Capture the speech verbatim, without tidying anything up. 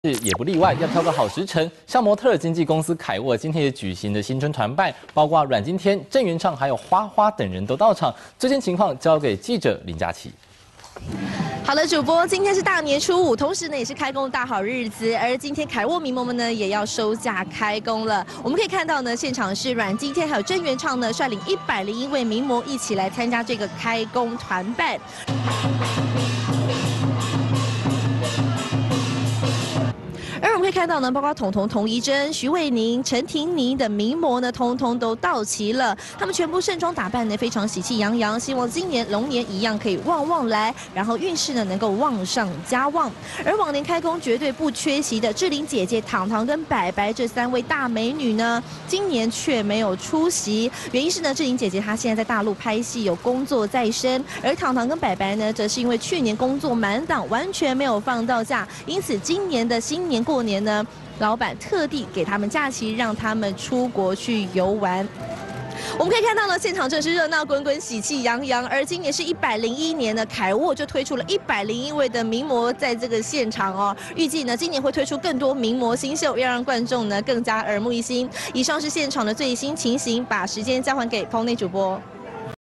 也不例外，要挑个好时辰。像模特儿经纪公司凯沃今天也举行的新春团拜，包括阮经天、郑元畅还有花花等人都到场。最新情况交给记者林佳琪。 好的，主播，今天是大年初五，同时呢也是开工的大好日子。而今天凯沃名模们呢也要收假开工了。我们可以看到呢，现场是阮经天还有郑元畅呢率领一百零一位名模一起来参加这个开工团拜。 而我们可以看到呢，包括彤彤、童怡珍、徐伟宁、陈婷妮的名模呢，通通都到齐了。他们全部盛装打扮呢，非常喜气洋洋，希望今年龙年一样可以旺旺来，然后运势呢能够旺上加旺。而往年开工绝对不缺席的志玲姐姐、糖糖跟白白这三位大美女呢，今年却没有出席。原因是呢，志玲姐姐她现在在大陆拍戏，有工作在身，而糖糖跟白白呢，则是因为去年工作满档，完全没有放到假，因此今年的新年过年呢，老板特地给他们假期，让他们出国去游玩。 我们可以看到呢，现场真是热闹滚滚、喜气洋洋。而今年是一百零一年的凯沃就推出了一百零一位的名模在这个现场哦。预计呢，今年会推出更多名模新秀，要让观众呢更加耳目一新。以上是现场的最新情形，把时间交还给棚内主播。